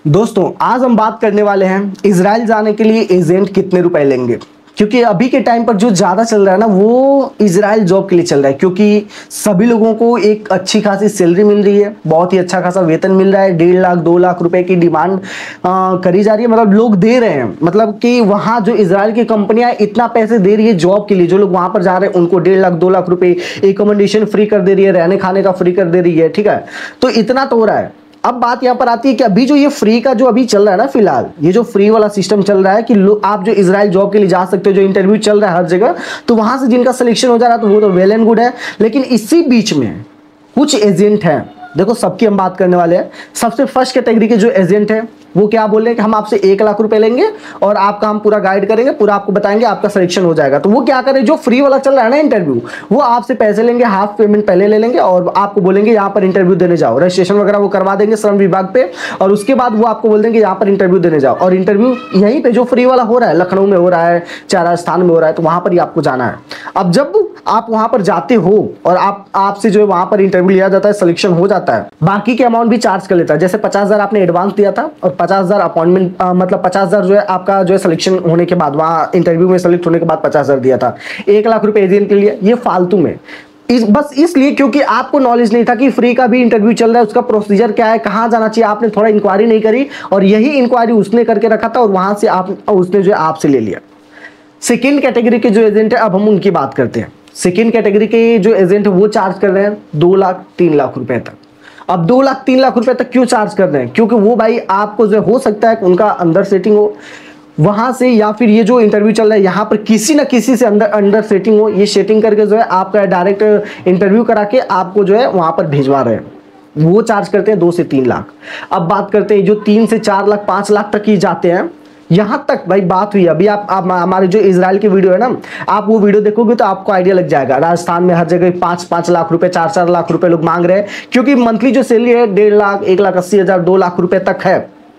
दोस्तों आज हम बात करने वाले हैं इजराइल जाने के लिए एजेंट कितने रुपए लेंगे। क्योंकि अभी के टाइम पर जो ज़्यादा चल रहा है ना वो इजराइल जॉब के लिए चल रहा है, क्योंकि सभी लोगों को एक अच्छी खासी सैलरी मिल रही है, बहुत ही अच्छा खासा वेतन मिल रहा है। 1.5 लाख 2 लाख रुपए की डिमांड करी जा रही है, मतलब लोग दे रहे हैं। मतलब कि वहाँ जो इजराइल की कंपनियां इतना पैसे दे रही है जॉब के लिए, जो लोग वहाँ पर जा रहे हैं उनको 1.5 लाख 2 लाख रुपए एकोमोडेशन फ्री कर दे रही है, रहने खाने का फ्री कर दे रही है। ठीक है, तो इतना तो हो रहा है। अब बात यहां पर आती है कि अभी जो ये फ्री का जो अभी चल रहा है ना, फिलहाल ये जो फ्री वाला सिस्टम चल रहा है कि आप जो इजराइल जॉब के लिए जा सकते हो, जो इंटरव्यू चल रहा है हर जगह, तो वहां से जिनका सिलेक्शन हो जा रहा है तो वो तो वेल एंड गुड है। लेकिन इसी बीच में कुछ एजेंट हैं, देखो सबकी हम बात करने वाले हैं। सबसे फर्स्ट कैटेगरी के जो एजेंट है वो क्या बोल रहे हैं कि हम आपसे 1 लाख रुपए लेंगे और आपका हम पूरा गाइड करेंगे, पूरा आपको बताएंगे, आपका सिलेक्शन हो जाएगा। तो वो क्या करें, जो फ्री वाला चल रहा है ना इंटरव्यू, वो आपसे पैसे लेंगे, हाफ पेमेंट पहले ले लेंगे और आपको बोलेंगे यहाँ पर इंटरव्यू देने जाओ। रजिस्ट्रेशन वगैरह वो करवा देंगे श्रम विभाग पे, और उसके बाद वो आपको बोल देंगे यहाँ पर इंटरव्यू देने जाओ। और इंटरव्यू यहीं पे जो फ्री वाला हो रहा है, लखनऊ में हो रहा है, चाहे राजस्थान में हो रहा है, तो वहां पर ही आपको जाना है। अब जब आप वहां पर जाते हो और आपसे जो है वहां पर इंटरव्यू लिया जाता है, सिलेक्शन हो जाता है, बाकी के अमाउंट भी चार्ज कर लेता है। जैसे 50,000 आपने एडवांस दिया था और 50,000 अपॉइंटमेंट, मतलब 50,000 जो है आपका जो है सिलेक्शन होने के बाद, वहां इंटरव्यू में सेलेक्ट होने के बाद 50,000 दिया था। 1 लाख रुपए एजेंट के लिए ये फालतू में, बस इसलिए क्योंकि आपको नॉलेज नहीं था कि फ्री का भी इंटरव्यू चल रहा है, उसका प्रोसीजर क्या है, कहां जाना चाहिए, आपने थोड़ा इंक्वायरी नहीं करी और यही इंक्वायरी उसने करके रखा था और वहां से उसने जो है आपसे ले लिया। सेकेंड कैटेगरी के जो एजेंट है, अब हम उनकी बात करते हैं। सेकेंड कैटेगरी के जो एजेंट है वो चार्ज कर रहे हैं 2 लाख 3 लाख रुपए तक। अब 2 लाख 3 लाख रुपए तक क्यों चार्ज कर रहे हैं? क्योंकि वो भाई आपको जो हो सकता है उनका अंदर सेटिंग हो वहां से, या फिर ये जो इंटरव्यू चल रहा है यहाँ पर किसी ना किसी से अंडर सेटिंग हो, ये सेटिंग करके जो है आपका डायरेक्ट इंटरव्यू करा के आपको जो है वहां पर भेजवा रहे हैं। वो चार्ज करते हैं 2 से 3 लाख। अब बात करते हैं जो 3 से 4 लाख 5 लाख तक ही जाते हैं। यहां तक भाई बात हुई, अभी आप हमारे जो इजराइल की वीडियो है ना, आप वो वीडियो देखोगे तो आपको आइडिया लग जाएगा। राजस्थान में हर जगह 5-5 लाख रुपए, 4-4 लाख रुपए लोग मांग रहे हैं, क्योंकि मंथली जो सैलरी है 1.5 लाख 1,80,000 2 लाख रुपए तक है।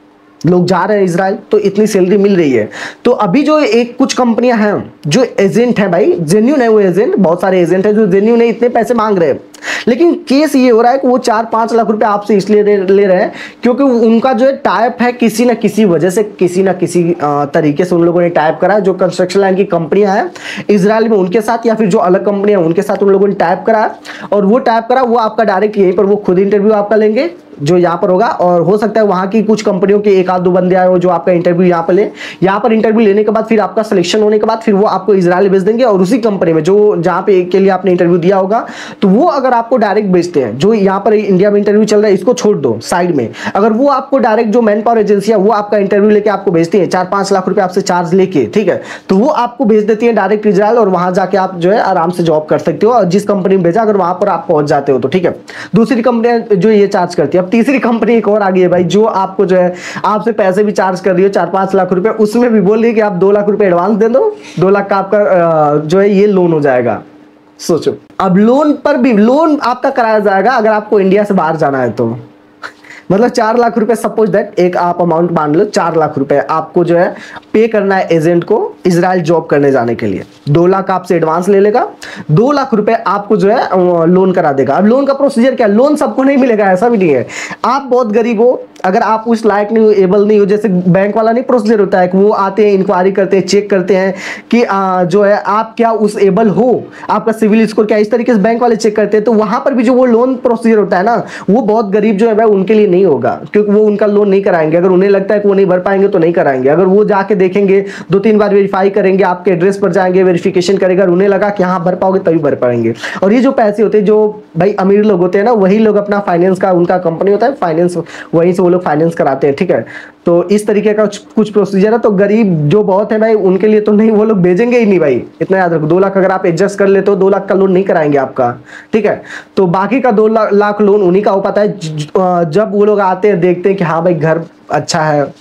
लोग जा रहे हैं इजराइल तो इतनी सैलरी मिल रही है। तो अभी जो एक कुछ कंपनियां हैं जो एजेंट है भाई, जेन्युइन है वो एजेंट, बहुत सारे एजेंट है जो जेन्युइन है, इतने पैसे मांग रहे हैं। लेकिन केस ये हो रहा है कि वो 4-5 लाख रुपए आपसे इसलिए ले रहे हैं क्योंकि उनका जो है टाइप है, किसी ना किसी वजह से, किसी ना किसी तरीके से उन लोगों ने टाइप करा है। जो कंस्ट्रक्शन लाइन की कंपनियां हैं इजराइल में उनके साथ, या फिर जो अलग कंपनियां उनके साथ उन लोगों ने टाइप करा है, और वो टाइप करा वो आपका डायरेक्ट यहीं पर वो खुद इंटरव्यू आपका लेंगे जो यहाँ पर होगा। और हो सकता है वहां की कुछ कंपनियों के 1-2 बंदे आए हो जो आपका इंटरव्यू यहाँ पर ले, यहाँ पर इंटरव्यू लेने के बाद फिर आपका सिलेक्शन होने के बाद फिर वो आपको इजराइल भेज देंगे, और उसी कंपनी में जो जहाँ पे के लिए आपने इंटरव्यू दिया होगा, तो वो अगर आपको डायरेक्ट भेजते हैं, जो यहाँ पर इंडिया में इंटरव्यू चल रहा है इसको छोड़ दो साइड में, अगर वो आपको डायरेक्ट जो मैन पावर एजेंसी है वो आपका इंटरव्यू लेके आपको भेजती है 4-5 लाख रुपए आपसे चार्ज लेके, ठीक है, तो वो आपको भेज देती है डायरेक्ट इजराइल, और वहां जाके आप जो है आराम से जॉब कर सकते हो। और जिस कंपनी में भेजा अगर वहां पर आप पहुंच जाते हो तो ठीक है। दूसरी कंपनी जो ये चार्ज करती है। अब तीसरी कंपनी और आ गई है भाई, जो आपको जो है आपसे पैसे भी चार्ज कर रही है 4-5 लाख रुपए, उसमें भी बोल रही है कि आप 2 लाख रुपए एडवांस दे दो, 2 लाख का आपका जो है ये लोन हो जाएगा। सोचो, अब लोन पर भी लोन आपका कराया जाएगा अगर आपको इंडिया से बाहर जाना है तो। मतलब 4 लाख रुपए, सपोज दैट एक आप अमाउंट मान लो 4 लाख रुपए आपको जो है पे करना है एजेंट को इजराइल जॉब करने जाने के लिए। 2 लाख आपसे एडवांस ले लेगा, 2 लाख रुपए आपको जो है लोन करा देगा। अब लोन का प्रोसीजर क्या है? लोन सबको नहीं मिलेगा, ऐसा भी नहीं है। आप बहुत गरीब हो, अगर आप उस लायक नहीं हो, एबल नहीं हो, जैसे बैंक वाला नहीं प्रोसीजर होता है कि वो आते हैं, इंक्वायरी करते हैं, चेक करते हैं कि जो है आप क्या उस एबल हो, आपका सिविल स्कोर क्या, इस तरीके से बैंक वाले चेक करते हैं। तो वहां पर भी जो वो लोन प्रोसीजर होता है ना, वो बहुत गरीब जो है भाई उनके लिए नहीं होगा, क्योंकि वो उनका लोन नहीं कराएंगे। अगर उन्हें लगता है कि वो नहीं भर पाएंगे तो नहीं कराएंगे। अगर वो जाके देखेंगे, 2-3 बार वेरीफाई करेंगे, आपके एड्रेस पर जाएंगे, वेरिफिकेशन करेगा, और उन्हें लगा कि हाँ भर पाओगे तभी भर पाएंगे। और ये जो पैसे होते हैं, जो भाई अमीर लोग होते हैं ना, वही लोग अपना फाइनेंस का, उनका कंपनी होता है फाइनेंस, वहीं से वो लोग फाइनेंस कराते हैं, ठीक है। तो इस तरीके का कुछ प्रोसीजर है। तो गरीब जो बहुत है भाई उनके लिए तो नहीं, वो लोग भेजेंगे ही नहीं भाई, इतना याद रखो। 2 लाख अगर आप एडजस्ट कर लेते हो, 2 लाख का लोन नहीं कराएंगे आपका, ठीक है। तो बाकी का 2 लाख लोन उन्हीं का हो पाता है जब वो लोग आते हैं, देखते हैं कि हाँ भाई घर अच्छा है,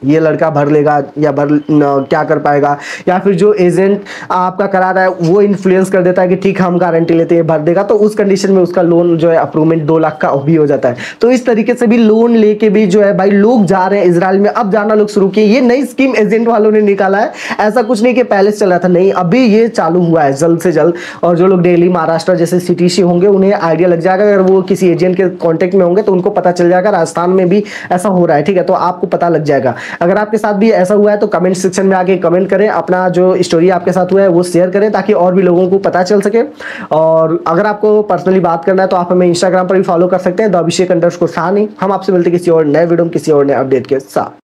ये लड़का भर लेगा या क्या कर पाएगा, या फिर जो एजेंट आपका करा रहा है वो इन्फ्लुएंस कर देता है कि ठीक हम गारंटी लेते हैं भर देगा, तो उस कंडीशन में उसका लोन जो है अप्रूवमेंट 2 लाख का भी हो जाता है। तो इस तरीके से भी लोन लेके भी जो है भाई लोग जा रहे हैं इजराइल में, अब जाना लोग शुरू किए। ये नई स्कीम एजेंट वालों ने निकाला है, ऐसा कुछ नहीं कि पहले से चल रहा था, नहीं अभी ये चालू हुआ है जल्द से जल्द। और जो लोग दिल्ली महाराष्ट्र जैसे सिटी से होंगे उन्हें आइडिया लग जाएगा, अगर वो किसी एजेंट के कॉन्टेक्ट में होंगे तो उनको पता चल जाएगा राजस्थान में भी ऐसा हो रहा है, ठीक है, तो आपको पता लग जाएगा। अगर आपके साथ भी ऐसा हुआ है तो कमेंट सेक्शन में आके कमेंट करें, अपना जो स्टोरी आपके साथ हुआ है वो शेयर करें ताकि और भी लोगों को पता चल सके। और अगर आपको पर्सनली बात करना है तो आप हमें इंस्टाग्राम पर भी फॉलो कर सकते हैं, द अभिषेक_साहनी। हम आपसे मिलते हैं किसी और नए वीडियो में किसी और नए अपडेट के साथ।